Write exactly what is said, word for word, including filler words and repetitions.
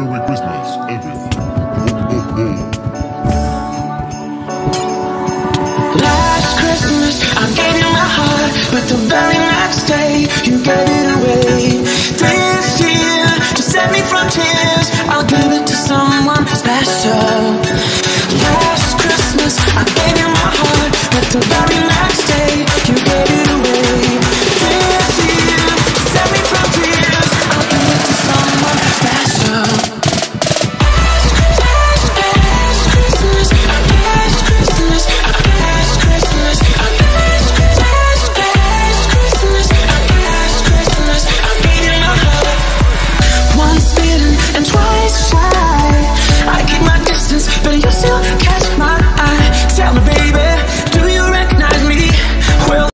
Merry Christmas, everyone. Ho, ho, ho. Last Christmas, I gave you my heart, but the very next day, you gave it away. This year, to save me from tears, I'll give it to someone special. Last Christmas, I gave you my heart, but the very